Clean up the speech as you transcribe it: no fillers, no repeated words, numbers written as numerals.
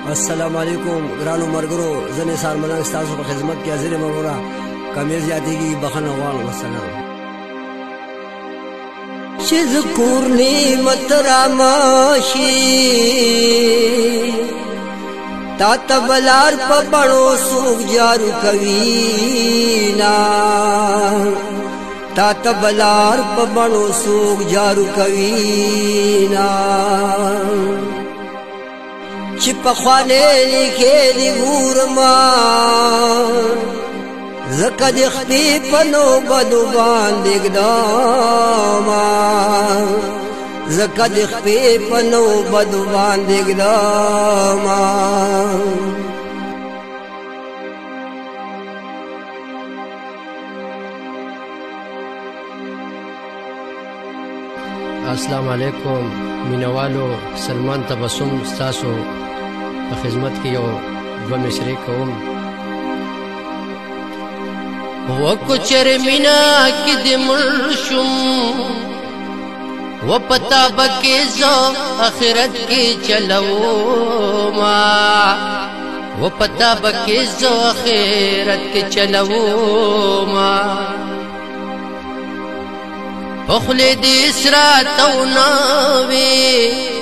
السلام علیکم ګرانو ملګرو، زه نثار ملنګ ستاسو په خدمت کې حاضر یم. وروره کمې زیاتېږي بخښنه غواړم. السلام. چې ذکر نعمت راماشي تا ته بلار په بڼو څوک جارو کوي نا، تا ته بلار په بڼو څوک جارو کوي نا. چې پخوانې لیکلي ګورما زکه د خپې په نوبدو باندې ږدما، زکه د خپې په نوبدو باندې ږدما. السلام علیکم مینوالو، سلمان تبسم ستاسو په خدمت کې یو دوه مصرې کوم. وکو چر مینا کې د مرشم و پتا بکې زو اخرت کې چلو ما، و پتا بکې زو اخرت کې چلو ما. پخله دې سرا تو ناوي